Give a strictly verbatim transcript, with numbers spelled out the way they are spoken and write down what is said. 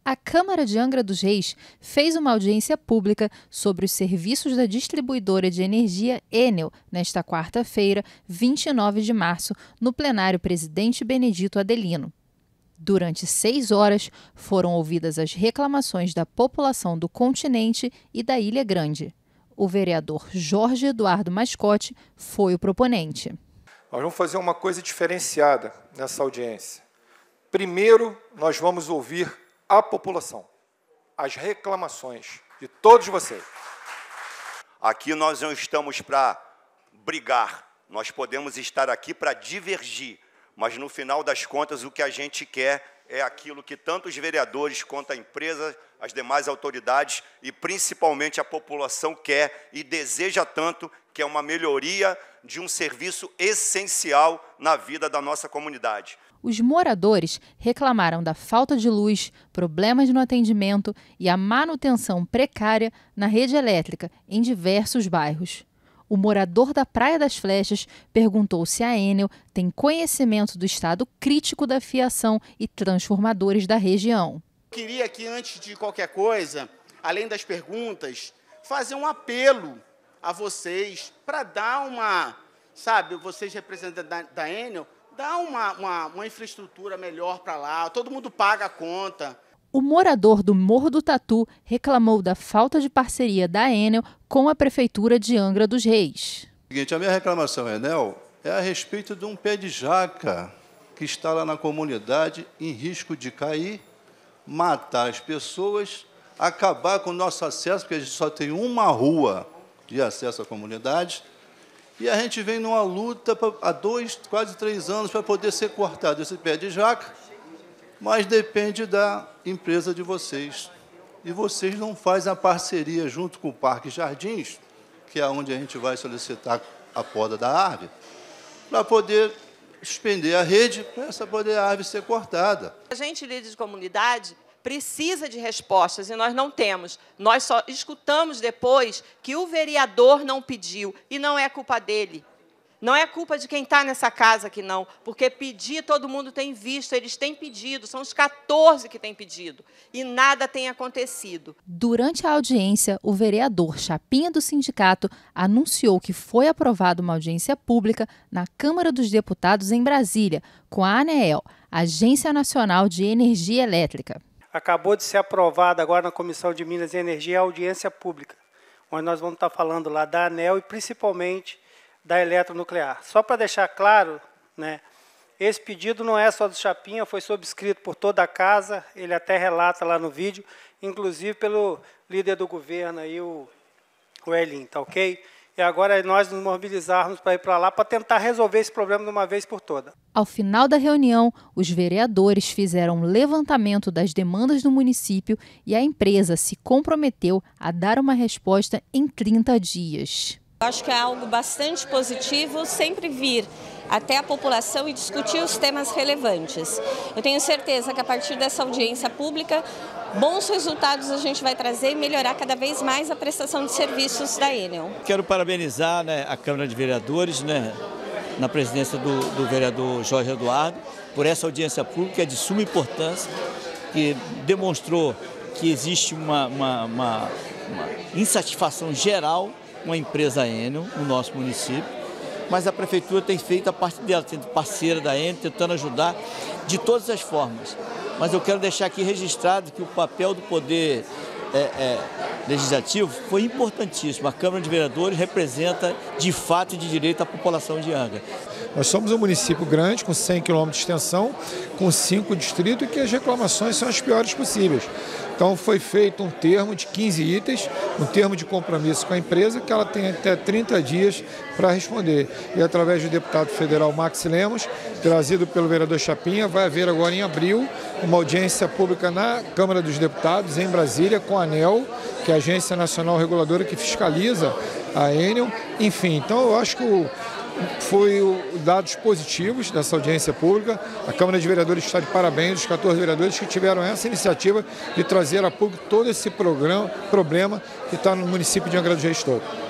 A Câmara de Angra dos Reis fez uma audiência pública sobre os serviços da distribuidora de energia Enel nesta quarta-feira, vinte e nove de março, no plenário Presidente Benedito Adelino. Durante seis horas, foram ouvidas as reclamações da população do continente e da Ilha Grande. O vereador Jorge Eduardo Mascote foi o proponente. Nós vamos fazer uma coisa diferenciada nessa audiência. Primeiro, nós vamos ouvir a população, as reclamações de todos vocês. Aqui nós não estamos para brigar, nós podemos estar aqui para divergir, mas no final das contas o que a gente quer é aquilo que tanto os vereadores quanto a empresa, as demais autoridades e principalmente a população quer e deseja tanto, que é uma melhoria de um serviço essencial na vida da nossa comunidade. Os moradores reclamaram da falta de luz, problemas no atendimento e a manutenção precária na rede elétrica em diversos bairros. O morador da Praia das Flechas perguntou se a Enel tem conhecimento do estado crítico da fiação e transformadores da região. Queria aqui, antes de qualquer coisa, além das perguntas, fazer um apelo a vocês para dar uma, sabe, vocês representantes da, da Enel, dá uma, uma, uma infraestrutura melhor para lá, todo mundo paga a conta. O morador do Morro do Tatu reclamou da falta de parceria da Enel com a Prefeitura de Angra dos Reis. Seguinte, a minha reclamação, Enel, é a respeito de um pé de jaca que está lá na comunidade em risco de cair, matar as pessoas, acabar com o nosso acesso, porque a gente só tem uma rua de acesso à comunidade. E a gente vem numa luta pra, há dois, quase três anos para poder ser cortado esse pé de jaca, mas depende da empresa de vocês. E vocês não fazem a parceria junto com o Parque Jardins, que é onde a gente vai solicitar a poda da árvore, para poder suspender a rede, para essa poder a árvore ser cortada. A gente, líder de comunidade, precisa de respostas e nós não temos. Nós só escutamos depois que o vereador não pediu e não é culpa dele. Não é culpa de quem está nessa casa aqui, não, porque pedir todo mundo tem visto, eles têm pedido, são os quatorze que têm pedido e nada tem acontecido. Durante a audiência, o vereador Chapinha do sindicato anunciou que foi aprovada uma audiência pública na Câmara dos Deputados em Brasília, com a ANEEL, Agência Nacional de Energia Elétrica. Acabou de ser aprovada agora na Comissão de Minas e Energia a audiência pública, onde nós vamos estar falando lá da ANEEL e principalmente da eletronuclear. Só para deixar claro, né, esse pedido não é só do Chapinha, foi subscrito por toda a casa, ele até relata lá no vídeo, inclusive pelo líder do governo, aí, o, o Elin, tá ok? E agora é nós nos mobilizarmos para ir para lá para tentar resolver esse problema de uma vez por todas. Ao final da reunião, os vereadores fizeram um levantamento das demandas do município e a empresa se comprometeu a dar uma resposta em trinta dias. Acho que é algo bastante positivo sempre vir até a população e discutir os temas relevantes. Eu tenho certeza que a partir dessa audiência pública, bons resultados a gente vai trazer e melhorar cada vez mais a prestação de serviços da Enel. Quero parabenizar, né, a Câmara de Vereadores, né, na presidência do, do vereador Jorge Eduardo, por essa audiência pública de suma importância, que demonstrou que existe uma, uma, uma, uma insatisfação geral com a empresa Enel no nosso município, mas a Prefeitura tem feito a parte dela, sendo parceira da Enel, tentando ajudar de todas as formas. Mas eu quero deixar aqui registrado que o papel do Poder é, é, Legislativo foi importantíssimo. A Câmara de Vereadores representa, de fato e de direito, a população de Angra. Nós somos um município grande, com cem quilômetros de extensão, com cinco distritos, e que as reclamações são as piores possíveis. Então foi feito um termo de quinze itens, um termo de compromisso com a empresa, que ela tem até trinta dias para responder. E através do deputado federal Max Lemos, trazido pelo vereador Chapinha, vai haver agora em abril uma audiência pública na Câmara dos Deputados, em Brasília, com a ANEEL, que é a Agência Nacional Reguladora que fiscaliza a Enel. Enfim, então eu acho que o foi dados positivos dessa audiência pública. A Câmara de Vereadores está de parabéns, os quatorze vereadores que tiveram essa iniciativa de trazer a público todo esse programa, problema que está no município de Angra dos Reis todo.